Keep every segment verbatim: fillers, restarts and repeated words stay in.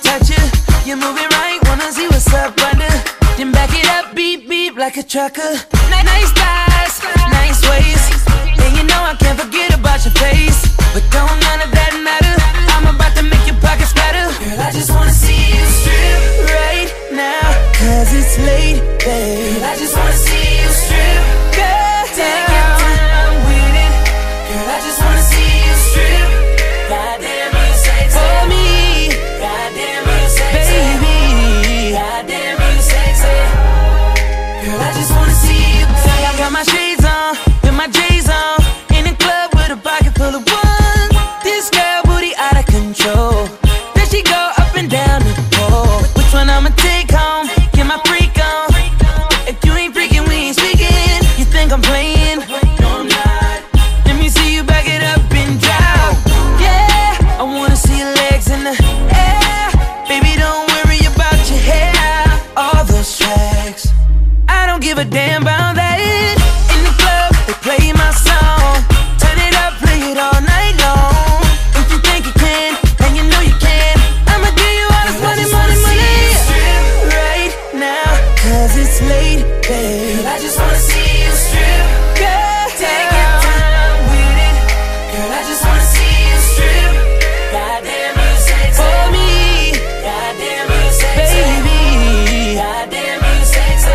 touch you. You're moving right, wanna see what's up under. Then back it up, beep beep like a trucker. Nice thighs, nice waist, and you know I can't forget about your face. But don't none of that matter, I'm about to make your pockets splatter. Girl, I just wanna see you strip right now, cause it's late, babe. Girl, I just wanna see you strip. Girl, take your time with it. Girl, I just wanna see you strip. Goddamn, you sexy. For me. Goddamn, you sexy. Baby. Goddamn, you sexy. Girl, I just wanna see you. I got my shades on, with my J's on, in the club with a pocket full of ones. This girl booty out of control. Then she go up and down the pole. Which one I'ma take home? Get my freak on. If you ain't freaking, we ain't speaking. You think I'm playing? No, I'm not. Let me see you back it up and drop. Yeah, I wanna see your legs in the air. Baby, don't worry about your hair. All those tracks, I don't give a damn about that. In the club, they play my song. Turn it up, play it all night long. If you think you can, and you know you can, I'ma give you all this money, money, money right now, cause it's late, babe. I just wanna see you strip. Girl, take your time with it. Girl, I just wanna see you strip. Goddamn, you sexy. For me. Goddamn, you sexy. Baby. Goddamn, you sexy.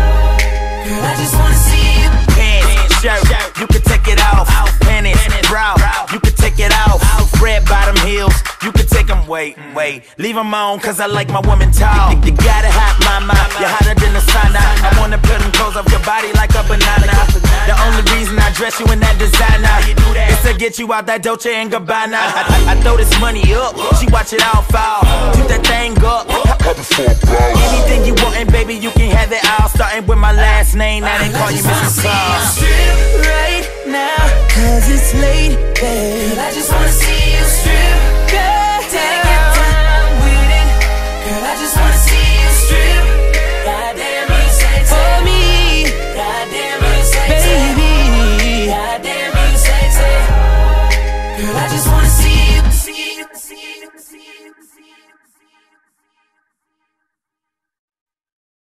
Girl, I just wanna see you. Pants, shirt, you can take it off. Panties, bra, you can take it off. Red bottom heels, you can take them. Wait, wait, leave them on, cause I like my woman tall. You got a hot mama, you're hotter than the sauna. I wanna put them clothes off your body like a banana. The only reason I dress you in that designer is to get you out that Dolce and Gabbana. I, I, I throw this money up, she watch it all fall. Keep that thing up. Anything you want, and baby, you can have it all. Starting with my last name, now they call you Mister Claus. Right now, cause it's late, babe. I just wanna see